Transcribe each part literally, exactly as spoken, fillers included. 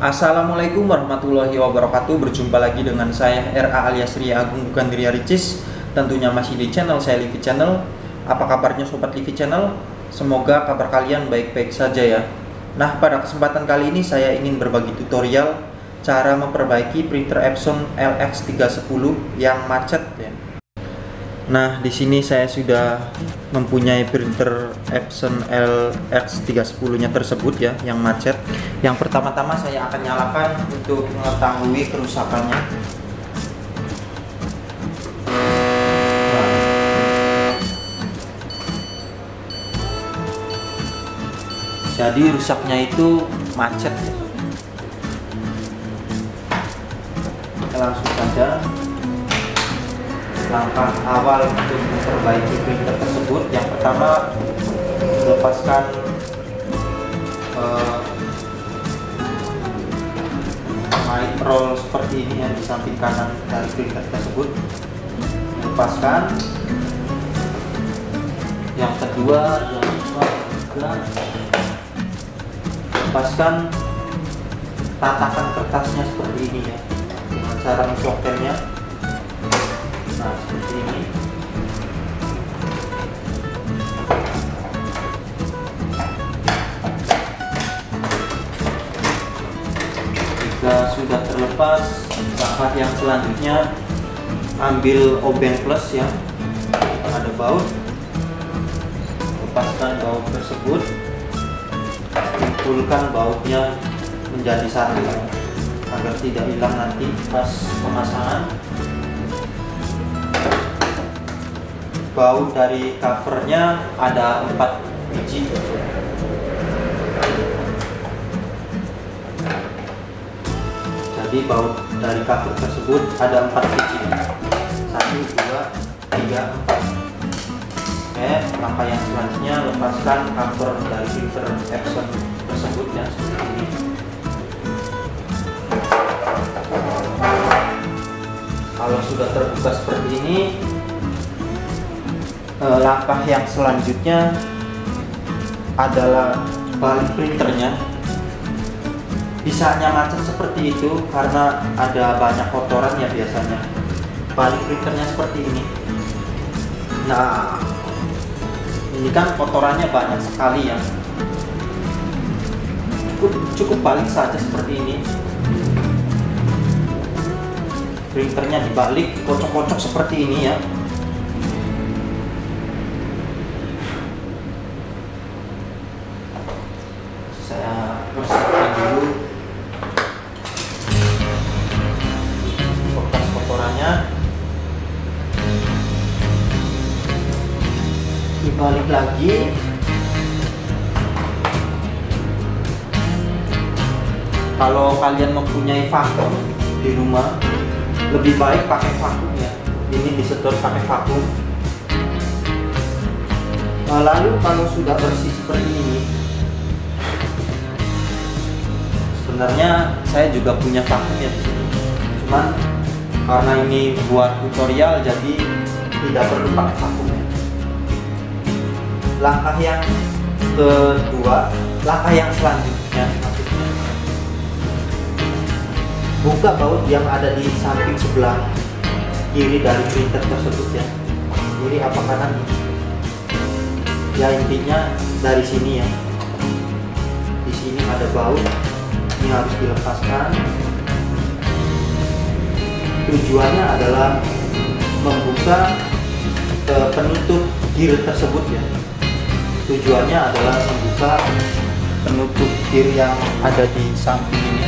Assalamualaikum warahmatullahi wabarakatuh. Berjumpa lagi dengan saya R A alias Ria Agung bukan Ria Ricis. Tentunya masih di channel saya, Livi Channel. Apa kabarnya sobat Livi Channel? Semoga kabar kalian baik-baik saja ya. Nah, pada kesempatan kali ini saya ingin berbagi tutorial cara memperbaiki printer Epson L X tiga sepuluh yang macet ya. Nah, di sini saya sudah mempunyai printer Epson L X tiga sepuluh-nya tersebut ya, yang macet. Yang pertama-tama saya akan nyalakan untuk mengetahui kerusakannya. Nah. Jadi rusaknya itu macet ya. Kita langsung saja. Langkah awal untuk memperbaiki printer tersebut, yang pertama melepaskan uh, mic roll seperti ini yang di samping kanan dari printer tersebut, lepaskan. Yang kedua, yang kedua lepaskan tatakan kertasnya seperti ini ya, dengan cara mencokelnya. Nah, seperti ini. Jika sudah terlepas, langkah yang selanjutnya ambil obeng plus ya, ada baut, lepaskan baut tersebut, kumpulkan bautnya menjadi satu agar tidak hilang nanti pas pemasangan. Baut dari covernya ada empat biji. Jadi baut dari cover tersebut ada empat biji. Satu, dua, tiga, empat. Oke, langkah yang selanjutnya lepaskan cover dari printer Epson tersebut ya, seperti ini. Kalau sudah terbuka seperti ini, langkah yang selanjutnya adalah balik printernya. Bisanya macet seperti itu karena ada banyak kotoran ya biasanya. Balik printernya seperti ini. Nah, ini kan kotorannya banyak sekali ya. Cukup, cukup balik saja seperti ini. Printernya dibalik, kocok-kocok seperti ini ya. Bersihkan dulu bekas kotorannya, dibalik lagi. Kalau kalian mempunyai vakum di rumah, lebih baik pakai vakum ya. Ini disedot pakai vakum. Lalu kalau sudah bersih seperti ini, sebenarnya saya juga punya vakum ya di sini. Cuman karena ini buat tutorial jadi tidak perlu pakai vakum ya. Langkah yang kedua, langkah yang selanjutnya maksudnya, buka baut yang ada di samping sebelah kiri dari printer tersebut ya. Kiri apa kanan? Ya intinya dari sini ya. Di sini ada baut. Ini harus dilepaskan. Tujuannya adalah membuka uh, penutup gear tersebut ya. Tujuannya adalah membuka penutup gear yang ada di samping ini.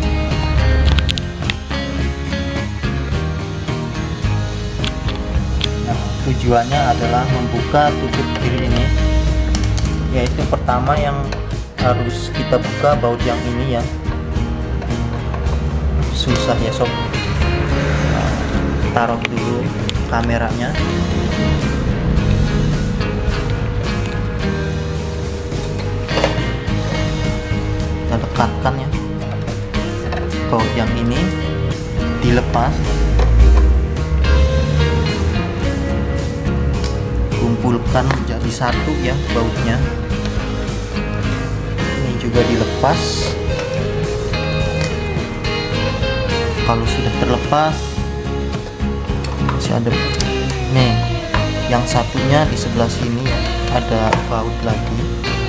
Nah, tujuannya adalah membuka tutup gear ini. Yaitu pertama yang harus kita buka baut yang ini ya. Susah ya sob. Taruh dulu kameranya. Kita dekatkan ya. Baut yang ini dilepas. Kumpulkan menjadi satu ya bautnya. Juga dilepas. Kalau sudah terlepas, masih ada nih yang satunya di sebelah sini ya, ada baut lagi.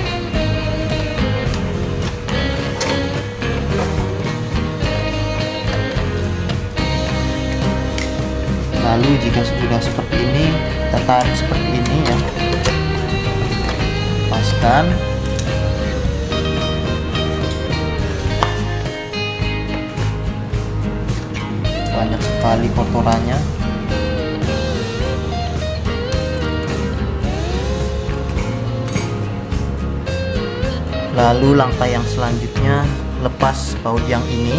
Lalu jika sudah seperti ini, kita tarik seperti ini ya, lepaskan. Banyak sekali kotorannya. Lalu langkah yang selanjutnya, lepas baut yang ini.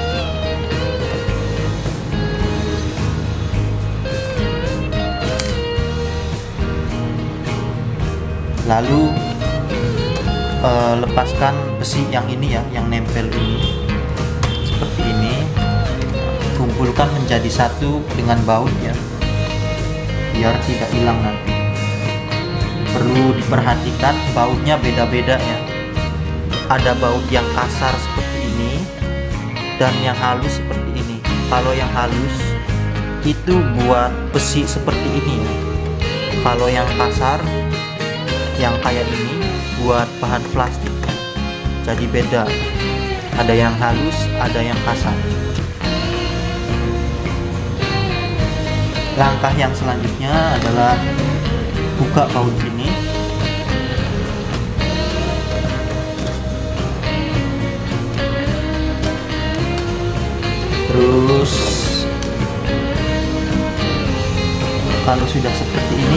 Lalu eh, lepaskan besi yang ini ya, yang nempel ini. Seperti ini. Kumpulkan menjadi satu dengan baut ya, biar tidak hilang nanti. Perlu diperhatikan bautnya beda-beda ya. Ada baut yang kasar seperti ini dan yang halus seperti ini. Kalau yang halus itu buat besi seperti ini ya. Kalau yang kasar yang kayak ini buat bahan plastik. Jadi beda. Ada yang halus, ada yang kasar. Langkah yang selanjutnya adalah buka baut ini. Terus kalau sudah seperti ini,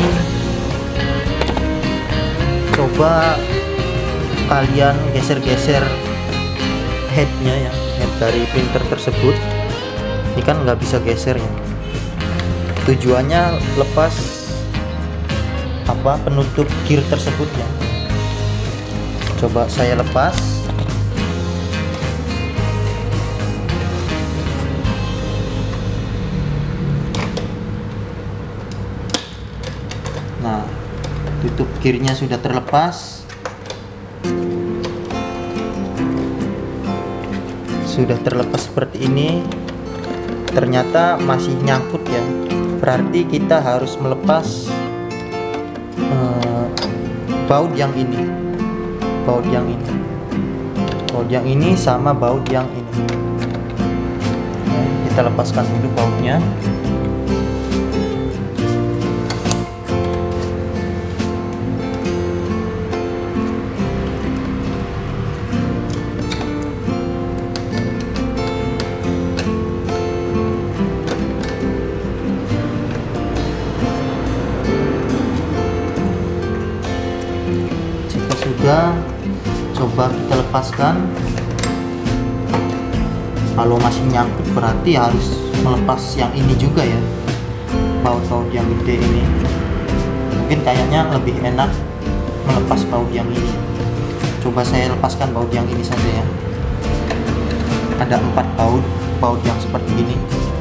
coba kalian geser-geser headnya ya, head dari printer tersebut. Ini kan nggak bisa geser ya. Tujuannya lepas apa penutup gear tersebut ya. Coba saya lepas. Nah, tutup gearnya sudah terlepas. Sudah terlepas seperti ini. Ternyata masih nyangkut ya. Berarti kita harus melepas uh, baut yang ini, baut yang ini, baut yang ini sama baut yang ini. Nah, kita lepaskan dulu bautnya. Sudah, coba kita lepaskan. Kalau masih nyangkut berarti harus melepas yang ini juga ya, baut-baut yang gede ini. Mungkin kayaknya lebih enak melepas baut yang ini. Coba saya lepaskan baut yang ini saja ya. Ada empat baut, baut yang seperti ini.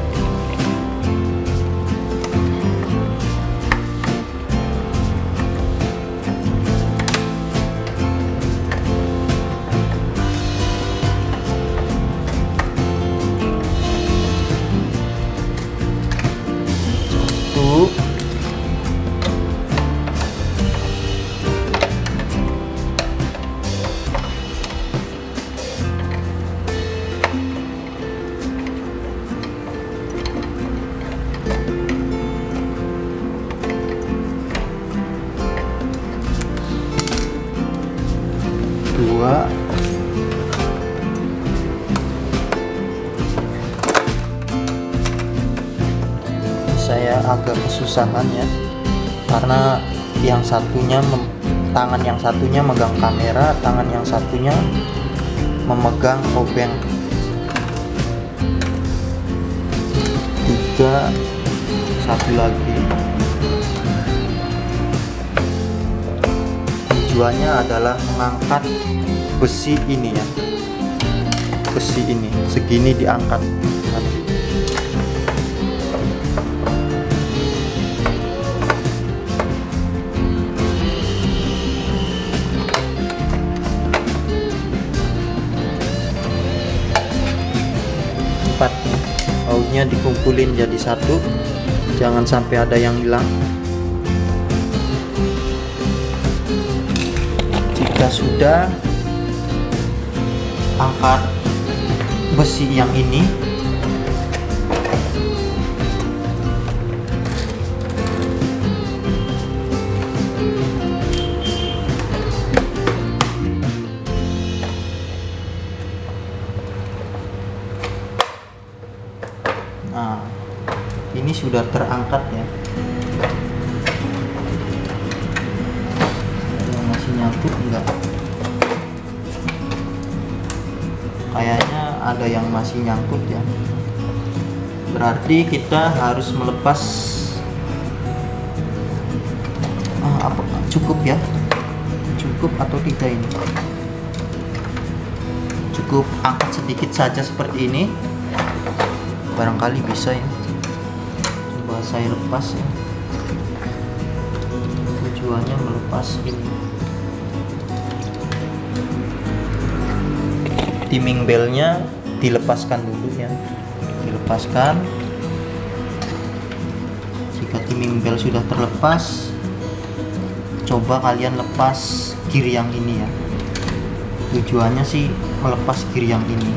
Dua, saya agak kesusahan ya, karena yang satunya tangan yang satunya megang kamera, tangan yang satunya memegang obeng. Tiga, satu lagi. Tujuannya adalah mengangkat besi ini ya, besi ini segini diangkat nanti. Empat. kumpulin jadi satu, jangan sampai ada yang hilang. Jika sudah, angkat besi yang ini, nah ini sudah terangkat ya. Yang masih nyangkut enggak? Kayaknya ada yang masih nyangkut ya. Berarti kita harus melepas. Ah, apa cukup ya? Cukup atau tidak ini? Cukup angkat sedikit saja seperti ini. Barangkali bisa ya. Coba saya lepas ya. Tujuannya melepas ini. Timing belnya dilepaskan dulu ya. Dilepaskan. Jika timing bel sudah terlepas, coba kalian lepas gear yang ini ya. Tujuannya sih melepas gear yang ini.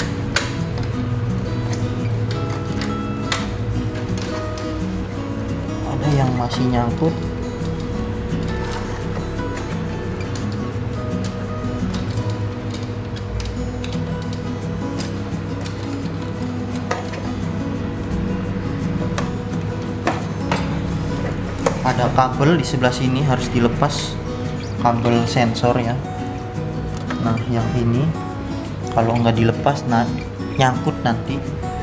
Ada yang masih nyangkut. Ada kabel di sebelah sini harus dilepas, kabel sensor ya. Nah yang ini kalau nggak dilepas nah nyangkut nanti.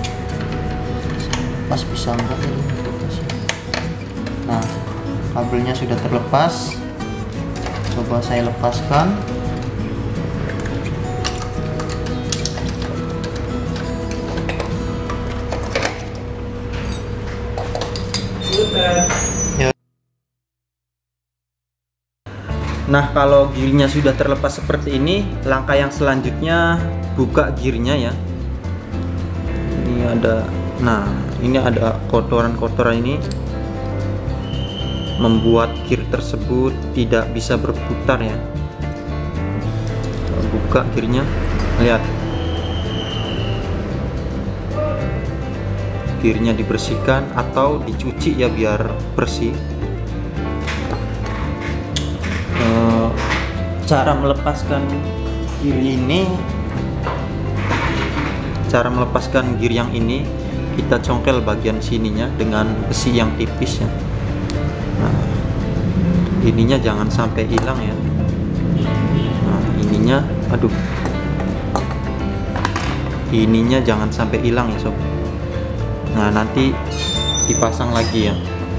Lepas bisa enggak ini? Nah kabelnya sudah terlepas, coba saya lepaskan. Nah kalau gearnya sudah terlepas seperti ini, langkah yang selanjutnya buka gearnya ya. Ini ada, nah ini ada kotoran-kotoran ini membuat gear tersebut tidak bisa berputar ya. Buka gearnya, lihat gearnya dibersihkan atau dicuci ya biar bersih. Cara melepaskan gear ini, cara melepaskan gear yang ini, kita congkel bagian sininya dengan besi yang tipis ya. Nah, ininya jangan sampai hilang ya. Nah, ininya, aduh, ininya jangan sampai hilang ya sob. Nah nanti dipasang lagi ya.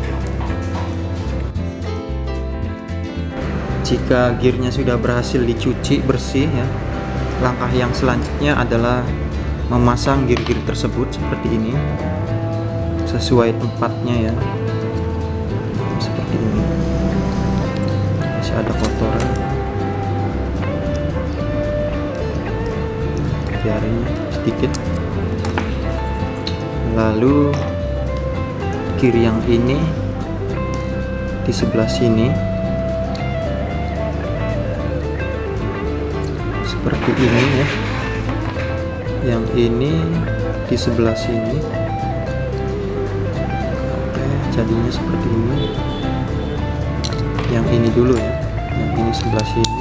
Jika gearnya sudah berhasil dicuci bersih ya, langkah yang selanjutnya adalah memasang gear-gear tersebut seperti ini sesuai tempatnya ya, seperti ini. Masih ada kotoran, biarin sedikit. Lalu gear yang ini di sebelah sini seperti ini ya. Yang ini di sebelah sini. Oke, jadinya seperti ini. Yang ini dulu ya. Yang ini sebelah sini.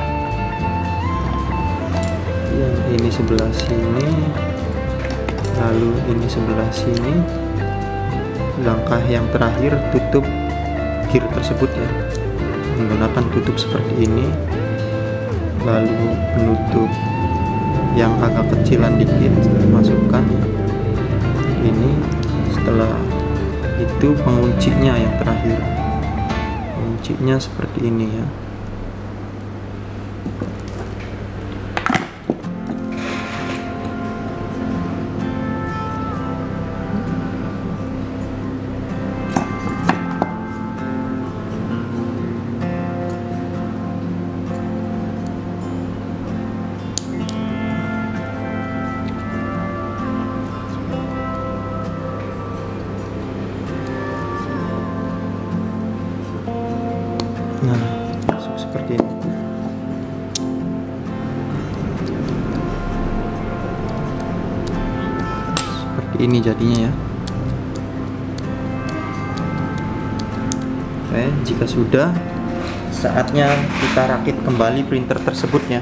Yang ini sebelah sini. Lalu ini sebelah sini. Langkah yang terakhir tutup gear tersebut ya. Menggunakan tutup seperti ini. Lalu penutup yang agak kecilan dikit masukkan ini. Setelah itu penguncinya yang terakhir, penguncinya seperti ini ya. Nah, masuk seperti ini. Seperti ini jadinya ya. Oke, jika sudah, saatnya kita rakit kembali printer tersebut ya.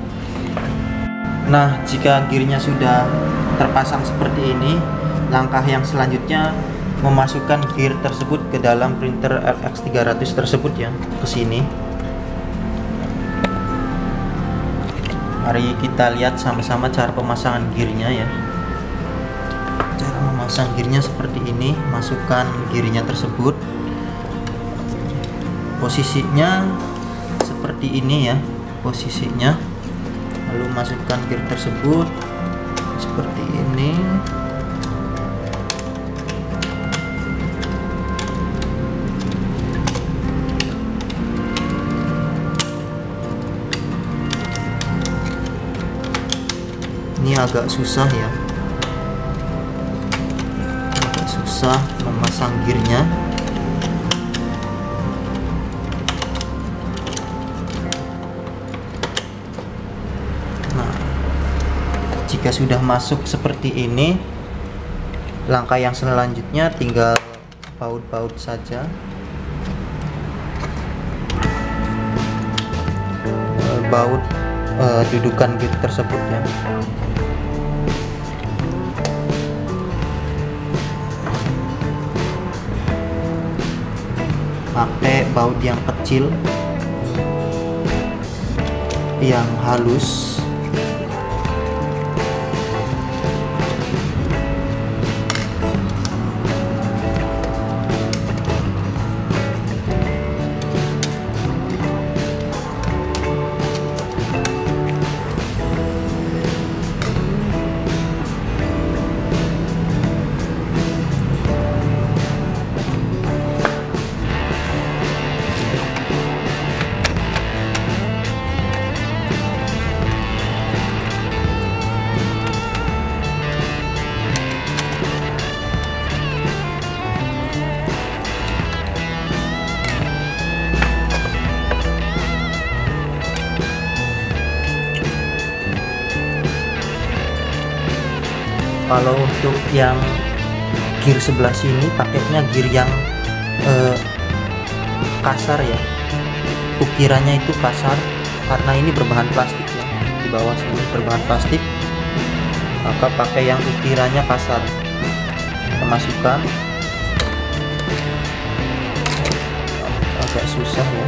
Nah, jika gearnya sudah terpasang seperti ini, langkah yang selanjutnya memasukkan gear tersebut ke dalam printer R X tiga ratus tersebut ya, ke sini. Mari kita lihat sama-sama cara pemasangan gearnya ya. Cara memasang gearnya seperti ini, masukkan gearnya tersebut. Posisinya seperti ini ya, posisinya. Lalu masukkan gear tersebut seperti ini. Ini agak susah ya, agak susah memasang gearnya. Nah, jika sudah masuk seperti ini, langkah yang selanjutnya tinggal baut-baut saja. Baut uh, dudukan gear tersebut ya. Pakai baut yang kecil, yang halus. Kalau untuk yang gear sebelah sini paketnya gear yang eh, kasar ya, ukirannya itu kasar karena ini berbahan plastik ya, di bawah sini berbahan plastik, maka pakai yang ukirannya kasar. Kita masukkan, agak susah ya.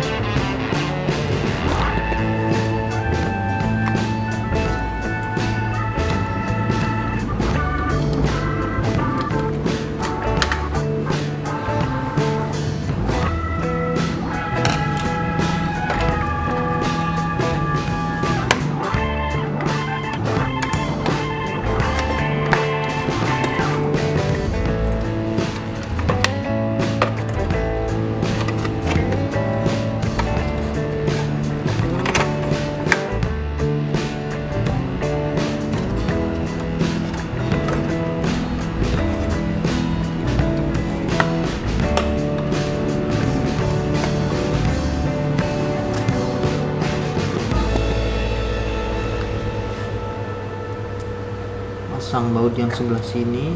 Pasang baut yang sebelah sini.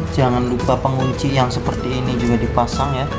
Jangan lupa pengunci yang seperti ini juga dipasang ya.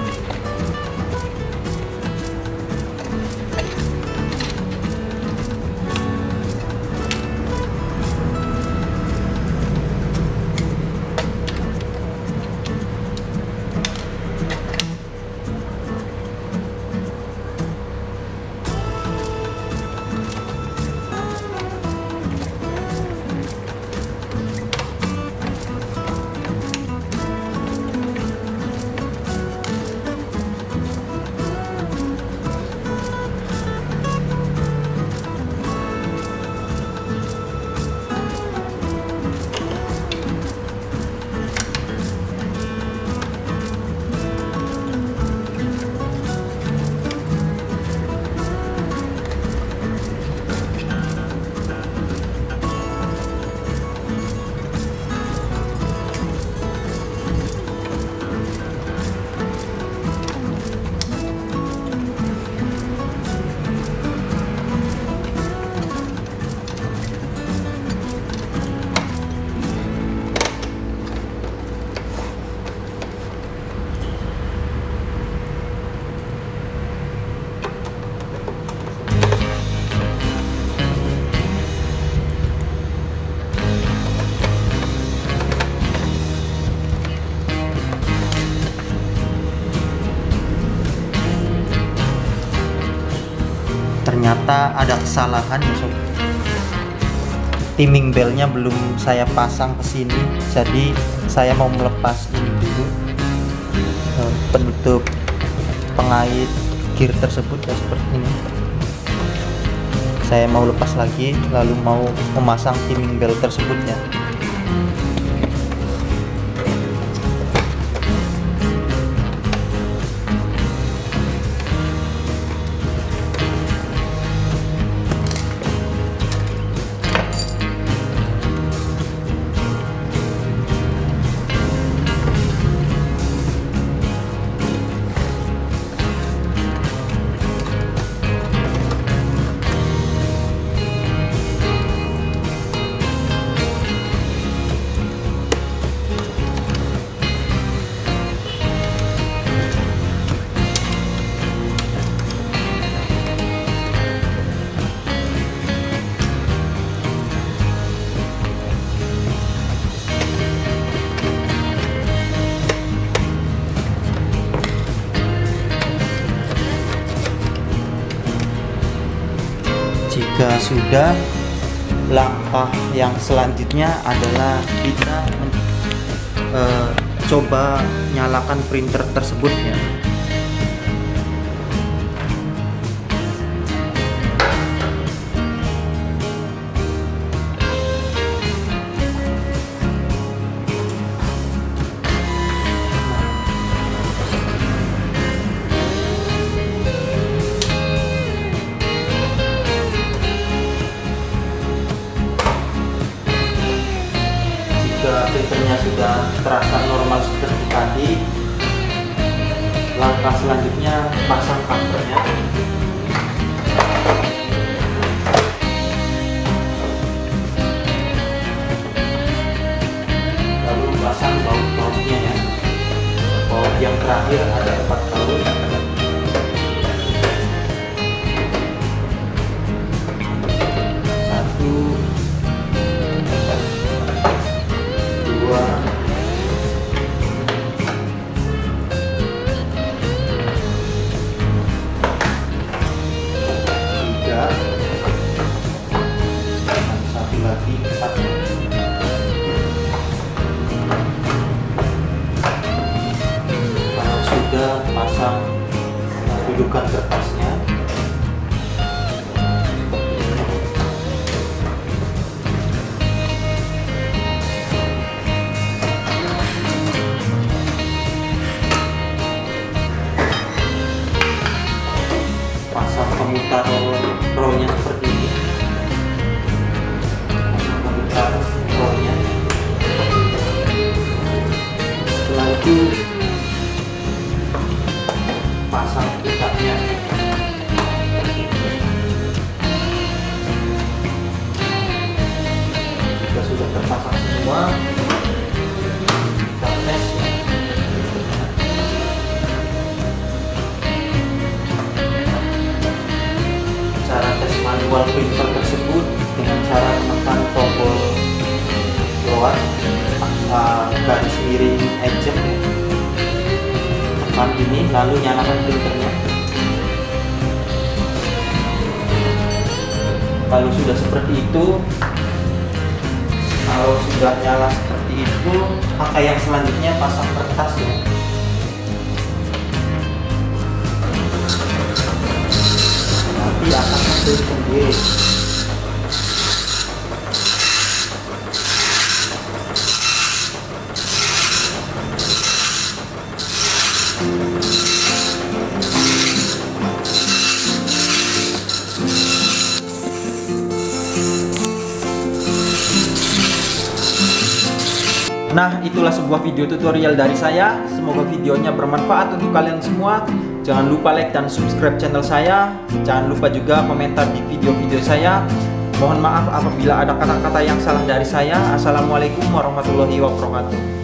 Ternyata ada kesalahan ya sob, timing belnya belum saya pasang ke sini, jadi saya mau melepas ini dulu, eh, penutup pengait gear tersebut ya seperti ini. Saya mau lepas lagi lalu mau memasang timing bel tersebut ya. Jika sudah, langkah yang selanjutnya adalah kita uh, coba nyalakan printer tersebut ya. Printernya sudah terasa normal seperti tadi, langkah selanjutnya pasang covernya, lalu pasang baut-bautnya ya. Baut yang terakhir ada empat baut. Satu, dua, tiga, satu lagi, empat. Kalau sudah pasang dudukan kertasnya, pemutar rollnya seperti ini, pemutar rollnya. Setelah itu pasang pickup-nya. Jika sudah terpasang semua, kita bawah uh, garis miring eject ya. Tekan ini lalu nyalakan printernya. Kalau sudah seperti itu, kalau sudah nyala seperti itu, maka yang selanjutnya pasang kertas ya. Nanti akan hasil sendiri. Nah, itulah sebuah video tutorial dari saya. Semoga videonya bermanfaat untuk kalian semua. Jangan lupa like dan subscribe channel saya. Jangan lupa juga komentar di video-video saya. Mohon maaf apabila ada kata-kata yang salah dari saya. Assalamualaikum warahmatullahi wabarakatuh.